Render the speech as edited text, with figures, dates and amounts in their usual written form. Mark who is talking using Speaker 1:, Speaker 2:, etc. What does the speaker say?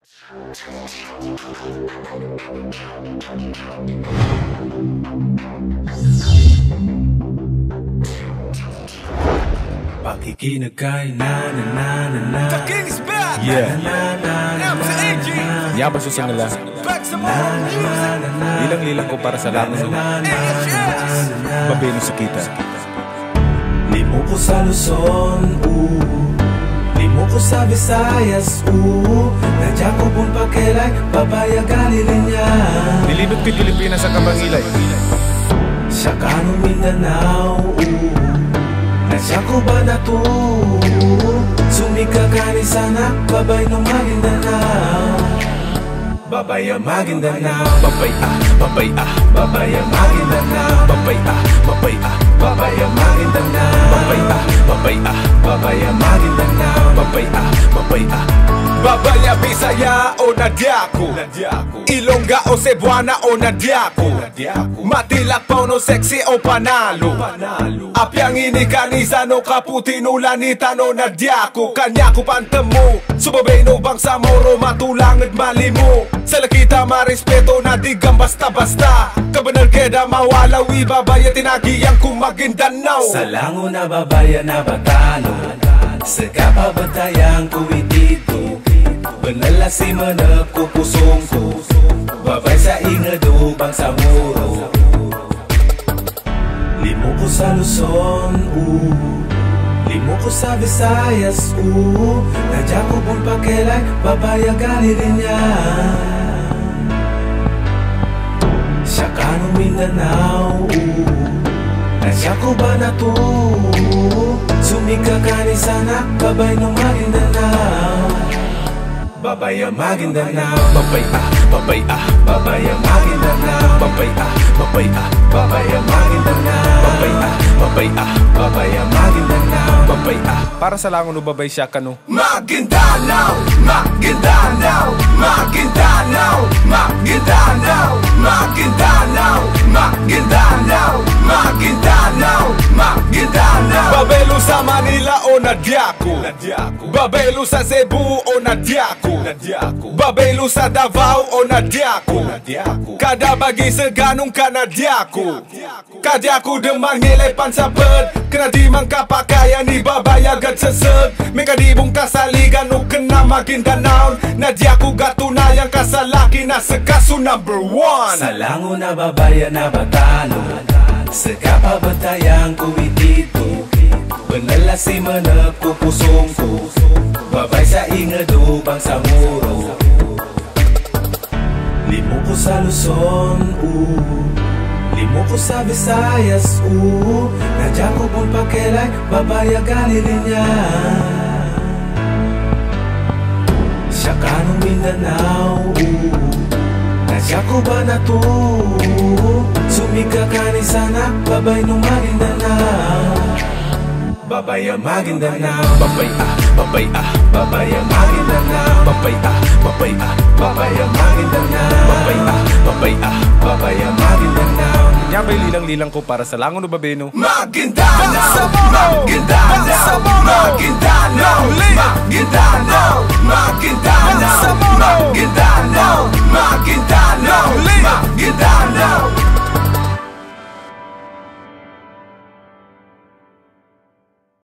Speaker 1: Pakikinagay na na na na na.
Speaker 2: The king is back.
Speaker 1: Yeah.
Speaker 2: MC
Speaker 1: Yabang susang nila.
Speaker 2: back some more music.
Speaker 1: Lilang-lilang ko para sa lahat ng babeno sa kita.
Speaker 3: Limo ko sa Luzon, limo ko sa Visayas, nadya ko pong pakilay, babaya galilinya.
Speaker 1: Nilibot ko'y Pilipinas sa Kabangilay.
Speaker 3: Siya kanong Mindanao, nadya ko ba na to? Sumika ka ni sana, babay ng Maguindanao. Babaya Maguindanao, babaya, babaya, babaya Maguindanao, babaya, babaya, babaya Maguindanao, babaya, babaya, babaya Maguindanao, babaya, babaya.
Speaker 2: Babaya, Bisaya o Nadiako, Ilongga o Cebuana o Nadiako, Matilak pa no sexy o Panalo, Apyang ini kanisa no kaputi no lanita no Nadiako, Kanyako pantamo, subabay no bangsa moro matulangad malimo. Sa lakita marespeto na digang basta-basta, kabanal keda mawalawi babaya tinagiyang kung Maguindanao.
Speaker 3: Sa lango na babaya na batalo, sa kapabatayang kuwitito, banala si manap ko pusong ko, babay sa ingado bang sa muro. Limo ko sa Luzon, limo ko sa Visayas, nadya ko pong pakilay, babaya galilinya. Siya kanong Mindanao, nadya ko ba na to? Sumika ka ni sana, babay ng Maguindanao. Babaya Maguindanao, babaya, babaya, babaya Maguindanao, babaya, babaya, babaya Maguindanao, babaya, babaya, babaya Maguindanao, babaya.
Speaker 1: Para sa langon ubabay siya kano.
Speaker 2: Maguindanao, Maguindanao, Maguindanao, Maguindanao, Maguindanao, Maguindanao, Maguindanao, Maguindanao. Babelo sa Manila o Nadiako, Babelo sa Cebu o Nadiako, Babelo sa Davao o Nadiako, kada bagi seganong ka Nadiako. Kadiako demang nilay pansapad, kena di mangkapakayan ni babaya gad seseg. Mekadibong kasaligan o kena Maguindanao, Nadiako gatunayang kasalaki na sekaso number 1.
Speaker 3: Sa lango na babaya na batalo, sa kapabatayang kuwitito, banala si manap ko pusong ko, babay sa ingado bang sa muro. Limo ko sa Luzon, limo ko sa Visayas, nadya ko pong pakilay, babaya galilinya. Siya kanong Mindanao, nadya ko ba na to? Sumika ka ni sana, babay ng Maguindanao. Babaya Maguindanao, babaya, babaya, babaya Maguindanao, babaya, babaya, babaya Maguindanao, babaya, babaya, babaya Maguindanao.
Speaker 1: Yabay lilang-lilang ko para sa langon ubabeno.
Speaker 2: Maguindanao, Maguindanao, Maguindanao,